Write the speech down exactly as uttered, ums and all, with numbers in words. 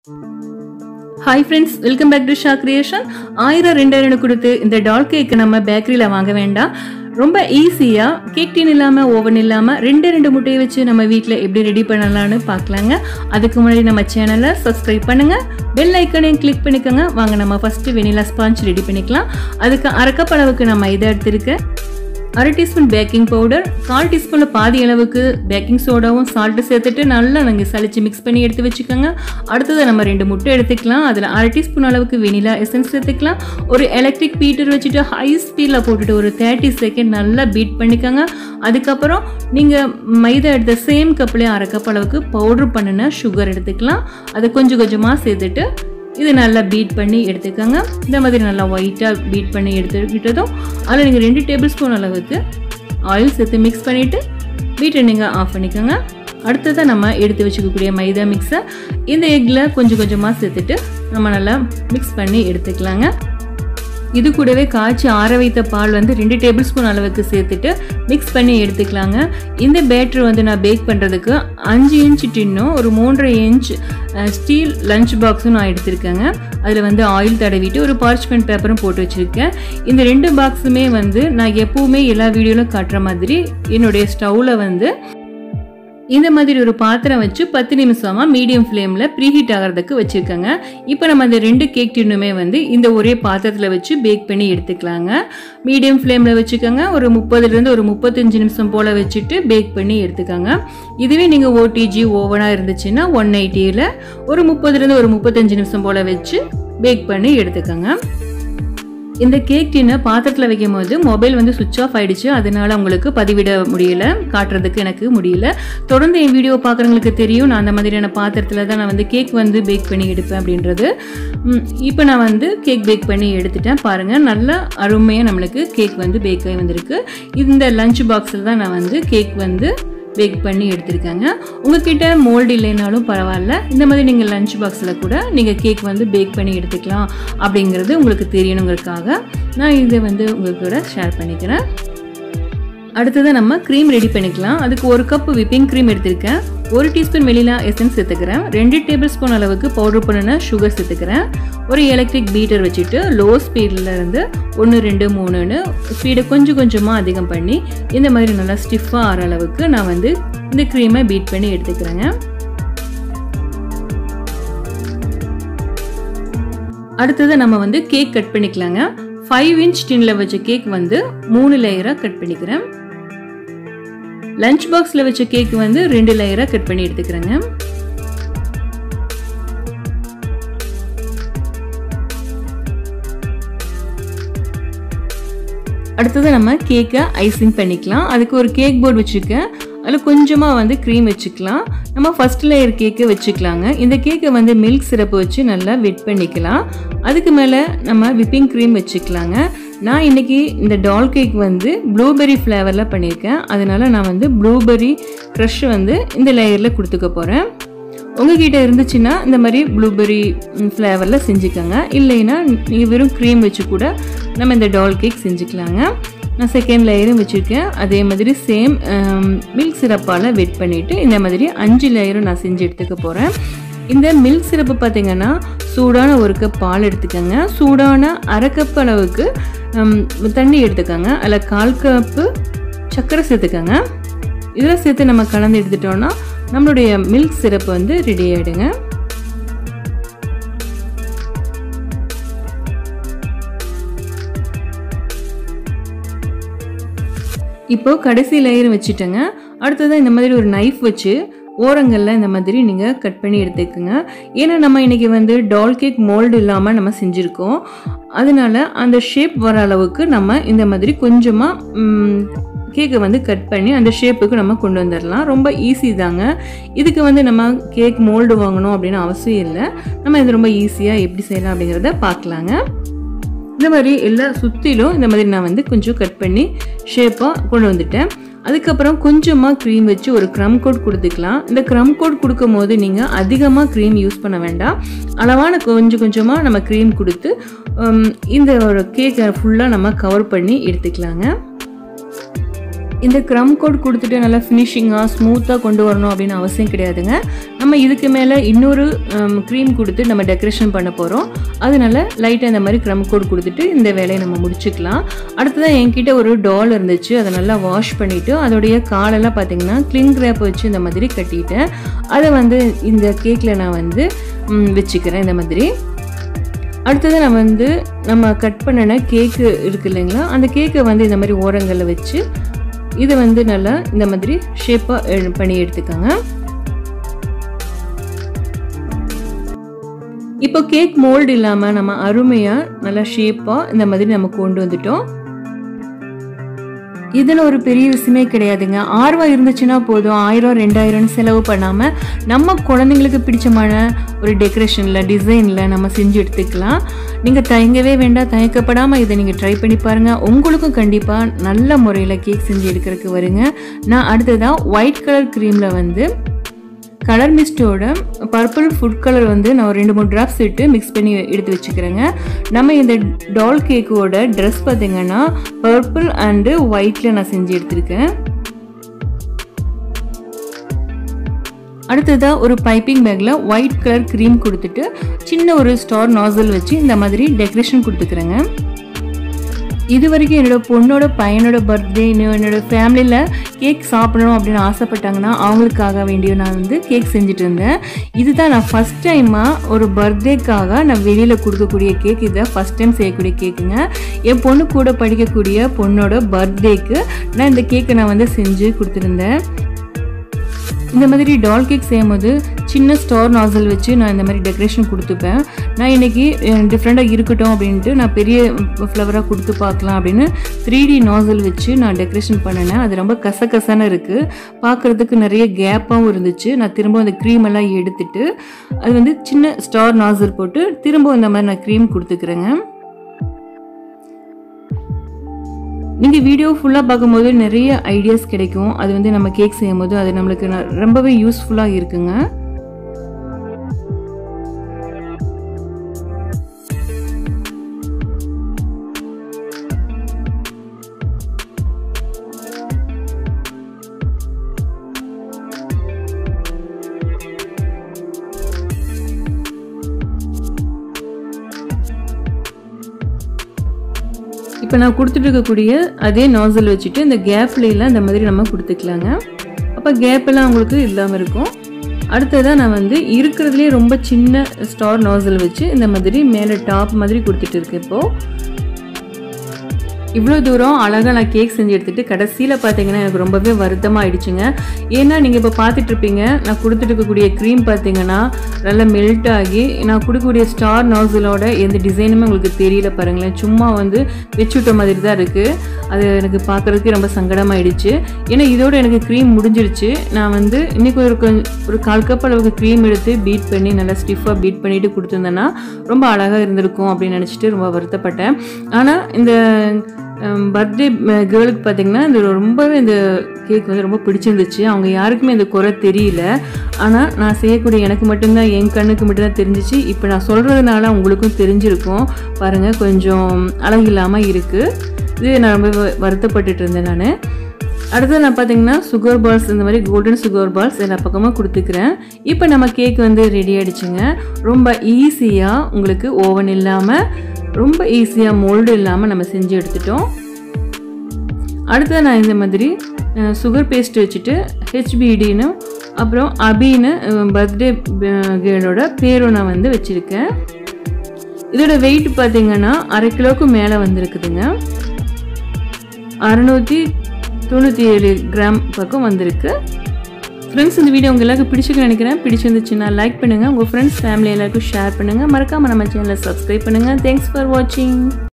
Hi friends, welcome back to Cakedecoration. ஆயிரம் ரெண்டாயிரம் கொடுத்து இந்த டால் கேக் நம்ம பேக்கரியில வாங்க வேண்டாம். ரொம்ப ஈஸியா கேக் டின் இல்லாம ஓவன் இல்லாம ரெண்டு ரெண்டு முட்டையை வச்சு நம்ம வீட்ல எப்படி ரெடி பண்ணலாம்னு பார்க்கலாங்க. அதுக்கு முன்னாடி நம்ம சேனலை சப்ஸ்கிரைப் பண்ணுங்க. பெல் ஐகானையும் கிளிக் பண்ணிக்கோங்க. வாங்க நம்ம ஃபர்ஸ்ட் வெனிலா ஸ்பாஞ்ச் ரெடி பண்ணிக்கலாம். அதுக்கு அரை கப் அளவுக்கு நான் மைதா எடுத்துருக்கேன். அரை டீஸ்பூன் பேக்கிங் பவுடர், கால் டீஸ்பூன்ல பாதி அளவுக்கு பேக்கிங் சோடாவும் சால்ட்டு சேர்த்துட்டு நல்லா நாங்கள் சளிச்சு மிக்ஸ் பண்ணி எடுத்து வச்சுக்கோங்க. அடுத்தது நம்ம ரெண்டு முட்டை எடுத்துக்கலாம். அதில் அரை டீஸ்பூன் அளவுக்கு வெனிலா எசன்ஸ் சேர்த்துக்கலாம். ஒரு எலக்ட்ரிக் பீட்டர் வச்சுட்டு ஹை ஸ்பீடில் போட்டுட்டு ஒரு தேர்ட்டி செகண்ட் நல்லா பீட் பண்ணிக்கோங்க. அதுக்கப்புறம் நீங்கள் மைதா எடுத்த சேம் கப்லேயே அரை கப் அளவுக்கு பவுடர் பண்ணின சுகர் எடுத்துக்கலாம். அதை கொஞ்சம் கொஞ்சமாக சேர்த்துட்டு இது நல்லா பீட் பண்ணி எடுத்துக்கோங்க. இந்த மாதிரி நல்லா ஒயிட்டாக பீட் பண்ணி எடுத்துக்கிட்டதும் அதில் நீங்கள் ரெண்டு டேபிள் ஸ்பூன் அளவுக்கு ஆயில் சேர்த்து மிக்ஸ் பண்ணிவிட்டு பீட்டை நீங்கள் ஆஃப் பண்ணிக்கோங்க. அடுத்ததாக நம்ம எடுத்து வச்சுக்கக்கூடிய மைதா மிக்ஸை இந்த எக்கில் கொஞ்சம் கொஞ்சமாக சேர்த்துட்டு நம்ம நல்லா மிக்ஸ் பண்ணி எடுத்துக்கலாங்க. இது கூடவே காய்ச்சி ஆற வைத்த பால் வந்து ரெண்டு டேபிள் ஸ்பூன் அளவுக்கு சேர்த்துட்டு மிக்ஸ் பண்ணி எடுத்துக்கலாங்க. இந்த பேட்டர் வந்து நான் பேக் பண்ணுறதுக்கு அஞ்சு இன்ச் டின்னும் ஒரு மூன்றரை இன்ச் ஸ்டீல் லஞ்ச் பாக்ஸும் நான் எடுத்திருக்கேங்க. அதில் வந்து ஆயில் தடவிட்டு ஒரு பார்ச்மெண்ட் பேப்பரும் போட்டு வச்சுருக்கேன். இந்த ரெண்டு பாக்ஸுமே வந்து நான் எப்போவுமே எல்லா வீடியோவிலும் காட்டுற மாதிரி என்னுடைய ஸ்டவ்வில் வந்து இந்த மாதிரி ஒரு பாத்திரம் வச்சு பத்து நிமிஷமாக மீடியம் ஃப்ளேமில் ப்ரீஹீட் ஆகிறதுக்கு வச்சுருக்கேங்க. இப்போ நம்ம அந்த ரெண்டு கேக் டின்னுமே வந்து இந்த ஒரே பாத்திரத்தில் வச்சு பேக் பண்ணி எடுத்துக்கலாங்க. மீடியம் ஃப்ளேமில் வச்சுக்கோங்க. ஒரு முப்பதுலேருந்து ஒரு முப்பத்தஞ்சு நிமிஷம் போல் வச்சுட்டு பேக் பண்ணி எடுத்துக்கோங்க. இதுவே நீங்கள் ஓடிஜி ஓவனாக இருந்துச்சுன்னா ஒன் எயிட்டியில் ஒரு முப்பதுலேருந்து ஒரு முப்பத்தஞ்சு நிமிஷம் போல் வச்சு பேக் பண்ணி எடுத்துக்கோங்க. இந்த கேக் டின்னை பாத்திரத்தில் வைக்கும் போது மொபைல் வந்து சுவிட்ச் ஆஃப் ஆகிடுச்சு. அதனால உங்களுக்கு பதிவிட முடியல, காட்டுறதுக்கு எனக்கு முடியல. தொடர்ந்து என் வீடியோ பார்க்குறவங்களுக்கு தெரியும் நான் அந்த மாதிரியான பாத்திரத்தில் தான் நான் வந்து கேக் வந்து பேக் பண்ணி எடுப்பேன் அப்படின்றது. இப்போ நான் வந்து கேக் பேக் பண்ணி எடுத்துட்டேன். பாருங்கள், நல்லா அருமையாக நம்மளுக்கு கேக் வந்து பேக் ஆகி வந்திருக்கு. இந்த லஞ்ச் பாக்ஸில் தான் நான் வந்து கேக் வந்து பேக் பண்ணி எடுத்துருக்காங்க. உங்ககிட்ட மோல்டு இல்லைனாலும் பரவாயில்ல, இந்த மாதிரி நீங்கள் லஞ்ச் பாக்ஸில் கூட நீங்கள் கேக் வந்து பேக் பண்ணி எடுத்துக்கலாம். அப்படிங்கிறது உங்களுக்கு தெரியணுங்கிறதுக்காக நான் இதை வந்து உங்களுக்கு கூட ஷேர் பண்ணிக்கிறேன். அடுத்தது நம்ம க்ரீம் ரெடி பண்ணிக்கலாம். அதுக்கு ஒரு கப் விப்பிங் க்ரீம் எடுத்திருக்கேன். ஒரு டீஸ்பூன் வெனிலா எசன்ஸ் சேர்த்துக்கிறேன். ரெண்டு டேபிள் ஸ்பூன் அளவுக்கு பவுடர் பண்ணின சுகர் சேர்த்துக்கிறேன். ஒரு எலக்ட்ரிக் பீட்டர் வச்சுட்டு லோ ஸ்பீடில் இருந்து ஒன்று ரெண்டு மூணுன்னு ஸ்பீடை கொஞ்சம் கொஞ்சமாக அதிகம் பண்ணி இந்த மாதிரி நல்லா ஸ்டிஃபாக ஆகிற அளவுக்கு நான் வந்து இந்த க்ரீமை பீட் பண்ணி எடுத்துக்கிறேங்க. அடுத்தது நம்ம வந்து கேக் கட் பண்ணிக்கலாங்க. ஃபைவ் இன்ச் டின்ல வச்ச கேக் வந்து மூணு லேயராக கட் பண்ணிக்கிறேன். லஞ்ச் பாக்ஸில் வச்ச கேக் வந்து ரெண்டு லேயராக கட் பண்ணி எடுத்துக்கிறேங்க. அடுத்தது நம்ம கேக்கை ஐசிங் பண்ணிக்கலாம். அதுக்கு ஒரு கேக் போர்டு வச்சுருக்கேன். அதில் கொஞ்சமாக வந்து க்ரீம் வச்சுக்கலாம். நம்ம ஃபர்ஸ்ட் லேயர் கேக்கை வச்சுக்கலாங்க. இந்த கேக்கை வந்து மில்க் சிரப்பு வச்சு நல்லா வெட் பண்ணிக்கலாம். அதுக்கு மேலே நம்ம விப்பிங் க்ரீம் வச்சுக்கலாங்க. நான் இன்றைக்கி இந்த டால் கேக் வந்து ப்ளூபெர்ரி ஃப்ளேவரில் பண்ணியிருக்கேன். அதனால் நான் வந்து ப்ளூபெர்ரி க்ரஷ் வந்து இந்த லேயரில் கொடுத்துக்க போகிறேன். உங்ககிட்ட இருந்துச்சுன்னா இந்த மாதிரி ப்ளூபெர்ரி ஃப்ளேவரில் செஞ்சுக்கோங்க. இல்லைன்னா நீங்கள் வெறும் க்ரீம் வச்சு கூட நம்ம இந்த டால் கேக் செஞ்சுக்கலாங்க. நான் செகண்ட் லேயரும் வச்சுருக்கேன். அதே மாதிரி சேம் மில்க் சிரப்பால் வெட் பண்ணிவிட்டு இந்த மாதிரி அஞ்சு லேயரும் நான் செஞ்சு எடுத்துக்க போகிறேன். இந்த மில்க் சிரப்பு பார்த்திங்கன்னா சூடான ஒரு கப் பால் எடுத்துக்கோங்க. சூடான அரை கப் அளவுக்கு தண்ணி எடுத்துக்கோங்க. அதில் கால் கப்பு சர்க்கரை சேர்த்துக்கோங்க. இதில் சேர்த்து நம்ம கலந்து எடுத்துட்டோன்னா நம்மளுடைய மில்க் சிரப்பு வந்து ரெடி ஆகிடுங்க. இப்போ கடைசி லேயர் வச்சுட்டேங்க. அடுத்ததான் இந்த மாதிரி ஒரு நைஃப் வச்சு ஓரங்களில் இந்த மாதிரி நீங்கள் கட் பண்ணி எடுத்துக்கோங்க. ஏன்னா நம்ம இன்றைக்கி வந்து டால் கேக் மோல்டு இல்லாமல் நம்ம செஞ்சுருக்கோம். அதனால அந்த ஷேப் வர அளவுக்கு நம்ம இந்த மாதிரி கொஞ்சமாக கேக்கை வந்து கட் பண்ணி அந்த ஷேப்புக்கு நம்ம கொண்டு வந்துடலாம். ரொம்ப ஈஸி தாங்க. இதுக்கு வந்து நம்ம கேக் மோல்டு வாங்கணும் அப்படின்னு அவசியம் இல்லை. நம்ம இது ரொம்ப ஈஸியாக எப்படி செய்யலாம் அப்படிங்கிறத பார்க்கலாங்க. இந்த மாதிரி எல்லா சுற்றிலும் இந்த மாதிரி நான் வந்து கொஞ்சம் கட் பண்ணி ஷேப்பாக கொண்டு வந்துட்டேன். அதுக்கப்புறம் கொஞ்சமாக க்ரீம் வச்சு ஒரு க்ரம் கோட் கொடுத்துக்கலாம். இந்த க்ரம் கோட் கொடுக்கும் போது நீங்கள் அதிகமாக க்ரீம் யூஸ் பண்ண வேண்டாம். அளவான கொஞ்சம் கொஞ்சமாக நம்ம க்ரீம் கொடுத்து இந்த ஒரு கேக்கை ஃபுல்லாக நம்ம கவர் பண்ணி எடுத்துக்கலாங்க. இந்த க்ரம் கோட் கொடுத்துட்டு நல்லா ஃபினிஷிங்காக ஸ்மூத்தாக கொண்டு வரணும் அப்படின்னு அவசியம் கிடையாதுங்க. நம்ம இதுக்கு மேலே இன்னொரு க்ரீம் கொடுத்து நம்ம டெக்கரேஷன் பண்ண போகிறோம். அதனால லைட்டாக இந்த மாதிரி க்ரம் கோட் கொடுத்துட்டு இந்த வேலையை நம்ம முடிச்சுக்கலாம். அடுத்ததான் என்கிட்ட ஒரு டால் இருந்துச்சு. அதை நல்லா வாஷ் பண்ணிவிட்டு அதோடைய காலெல்லாம் பார்த்திங்கன்னா கிளிங் ரேப் வச்சு இந்த மாதிரி கட்டிட்டேன். அதை வந்து இந்த கேக்கில் நான் வந்து வச்சுக்கிறேன் இந்த மாதிரி. அடுத்தது நான் வந்து நம்ம கட் பண்ணின கேக்கு இருக்குது இல்லைங்களா, அந்த கேக்கை வந்து இந்த மாதிரி ஓரங்களில் வச்சு இதை வந்து நல்லா இந்த மாதிரி ஷேப்பாக பண்ணி எடுத்துக்கோங்க. இப்போ கேக் மோல்டு இல்லாமல் நம்ம அருமையாக நல்லா ஷேப்பாக இந்த மாதிரி நம்ம கொண்டு வந்துட்டோம். இதில் ஒரு பெரிய விஷயமே கிடையாதுங்க. ஆர்வம் இருந்துச்சுன்னா போதும், ஆயிரம் ரெண்டாயிரம்னு செலவு பண்ணாமல் நம்ம குழந்தைங்களுக்கு பிடிச்சமான ஒரு டெக்கரேஷனில் டிசைனில் நம்ம செஞ்சு எடுத்துக்கலாம். நீங்கள் தயங்கவே வேண்டாம், தயக்கப்படாமல் இதை நீங்கள் ட்ரை பண்ணி பாருங்கள். உங்களுக்கும் கண்டிப்பாக நல்ல முறையில் கேக் செஞ்சு எடுக்கிறதுக்கு வருங்க. நான் அடுத்ததாக ஒயிட் கலர் க்ரீமில் வந்து கலர் மிஸ்டோட பர்பிள் ஃபுட் கலர் வந்து நான் ரெண்டு மூணு ட்ராப்ஸ் இட்டு மிக்ஸ் பண்ணி எடுத்து வச்சுக்கிறேங்க. நம்ம இந்த டால் கேக்கோட ட்ரெஸ் பார்த்தீங்கன்னா பர்பிள் அண்டு ஒயிட்டில் நான் செஞ்சு எடுத்திருக்கேன். அடுத்ததாக ஒரு பைப்பிங் பேக்கில் ஒயிட் கலர் க்ரீம் கொடுத்துட்டு சின்ன ஒரு ஸ்டார் நாசல் வச்சு இந்த மாதிரி டெக்கரேஷன் கொடுத்துக்கிறேங்க. இது வரைக்கும் என்னோட பொண்ணோட பையனோட பர்த்டே, இன்னும் என்னோட ஃபேமிலியில் கேக் சாப்பிடணும் அப்படின்னு ஆசைப்பட்டாங்கன்னா அவங்களுக்காக வேண்டிய நான் வந்து கேக் செஞ்சுட்டு இருந்தேன். இதுதான் நான் ஃபஸ்ட் டைமாக ஒரு பர்த்டேக்காக நான் வெளியில் கொடுக்கக்கூடிய கேக். இதை ஃபஸ்ட் டைம் செய்யக்கூடிய கேக்குங்க. என் பொண்ணு கூட படிக்கக்கூடிய பொண்ணோட பர்த்டேக்கு நான் இந்த கேக்கை நான் வந்து செஞ்சு கொடுத்துருந்தேன். இந்த மாதிரி டால் கேக் செய்யும்போது சின்ன ஸ்டார் நாசல் வச்சு நான் இந்த மாதிரி டெக்கரேஷன் கொடுத்துப்பேன். நான் இன்றைக்கி டிஃப்ரெண்ட்டாக இருக்கட்டும் அப்படின்ட்டு நான் பெரிய ஃப்ளவராக கொடுத்து பார்க்கலாம் அப்படின்னு த்ரீ டி நாசல் வச்சு நான் டெக்கரேஷன் பண்ணினேன். அது ரொம்ப கசகசன்னு இருக்குது, பார்க்குறதுக்கு நிறைய கேப்பாகவும் இருந்துச்சு. நான் திரும்ப அந்த க்ரீம் எல்லாம் எடுத்துட்டு அது வந்து சின்ன ஸ்டார் நாசல் போட்டு திரும்ப இந்த மாதிரி நான் க்ரீம் கொடுத்துக்கிறேங்க. நீங்கள் வீடியோ ஃபுல்லாக பார்க்கும்போது நிறைய ஐடியாஸ் கிடைக்கும். அது வந்து நம்ம கேக் செய்யும் போது அது நம்மளுக்கு ரொம்பவே யூஸ்ஃபுல்லாக இருக்குங்க. இப்போ நான் கொடுத்துட்டு இருக்கக்கூடிய அதே நாசல் வச்சுட்டு இந்த கேப்லாம் இந்த மாதிரி நம்ம கொடுத்துக்கலாங்க. அப்போ கேப்பெல்லாம் உங்களுக்கு இல்லாமல் இருக்கும். அடுத்ததாக நான் வந்து இருக்கிறதுலே ரொம்ப சின்ன ஸ்டார் நாசல் வச்சு இந்த மாதிரி மேலே டாப் மாதிரி கொடுத்துட்டு இருக்கேன். இப்போது இவ்வளோ தூரம் அழகாக நான் கேக் செஞ்சு எடுத்துகிட்டு கடைசியில் பார்த்தீங்கன்னா எனக்கு ரொம்பவே வருத்தமாக ஆயிடுச்சுங்க. ஏன்னா நீங்கள் இப்போ பார்த்துட்ருப்பீங்க, நான் கொடுத்துட்டு இருக்கக்கூடிய க்ரீம் பார்த்தீங்கன்னா நல்லா மெல்ட் ஆகி நான் கொடுக்கக்கூடிய ஸ்டார் நாசலோட எந்த டிசைனுமே உங்களுக்கு தெரியல பாருங்களேன். சும்மா வந்து வச்சுவிட்ட மாதிரி தான் இருக்குது. அது எனக்கு பார்க்குறதுக்கு ரொம்ப சங்கடமாயிடுச்சு. ஏன்னா இதோட எனக்கு க்ரீம் முடிஞ்சிருச்சு. நான் வந்து இன்றைக்கி ஒரு ஒரு கால் கப் அளவுக்கு க்ரீம் எடுத்து பீட் பண்ணி நல்லா ஸ்டிஃபாக பீட் பண்ணிவிட்டு கொடுத்துருந்தேன்னா ரொம்ப அழகாக இருந்திருக்கும் அப்படின்னு நினச்சிட்டு ரொம்ப வருத்தப்பட்டேன். ஆனால் இந்த பர்த்டே கேர்ளுக்கு பார்த்தீங்கன்னா இந்த ரொம்பவே இந்த கேக் வந்து ரொம்ப பிடிச்சிருந்துச்சு. அவங்க யாருக்குமே இந்த குறை தெரியல. ஆனால் நான் செய்யக்கூடிய எனக்கு மட்டும்தான், என் கண்ணுக்கு மட்டும்தான் தெரிஞ்சிச்சு. இப்போ நான் சொல்கிறதுனால உங்களுக்கும் தெரிஞ்சிருக்கும். பாருங்கள், கொஞ்சம் அழகு இல்லாமல் இருக்குது. இது நான் ரொம்ப வருத்தப்பட்டுட்டு இருந்தேன் நான். அடுத்தது நான் பார்த்தீங்கன்னா சுகர் பால்ஸ், இந்த மாதிரி கோல்டன் சுகர் பால்ஸ் எல்லா பக்கமாக கொடுத்துக்கிறேன். இப்போ நம்ம கேக் வந்து ரெடி ஆகிடுச்சுங்க. ரொம்ப ஈஸியாக உங்களுக்கு ஓவன் இல்லாமல் ரொம்ப ஈஸியாக மோல்டு இல்லாமல் நம்ம செஞ்சு எடுத்துட்டோம். அடுத்தது நான் இந்த மாதிரி சுகர் பேஸ்ட் வச்சுட்டு ஹெச்பிடின்னு அப்புறம் அபின்னு பர்த்டே கேர்ளோட பேரும் நான் வந்து வச்சுருக்கேன். இதோட வெயிட் பார்த்தீங்கன்னா அரை கிலோவுக்கு மேலே வந்துருக்குதுங்க. அறுநூற்றி தொண்ணூற்றி ஏழு கிராம் பக்கம் வந்திருக்கு. ஃப்ரெண்ட்ஸ், இந்த வீடியோ உங்கள் எல்லாருக்கும் பிடிச்சிருக்கு நினைக்கிறேன். பிடிச்சிருந்துச்சுன்னா லைக் பண்ணுங்கள், உங்கள் ஃப்ரெண்ட்ஸ் ஃபேமிலி எல்லாருக்கும் ஷேர் பண்ணுங்கள். மறக்காமல் நம்ம சேனலை சப்ஸ்கிரைப் பண்ணுங்கள். தேங்க்ஸ் ஃபார் வாட்சிங்.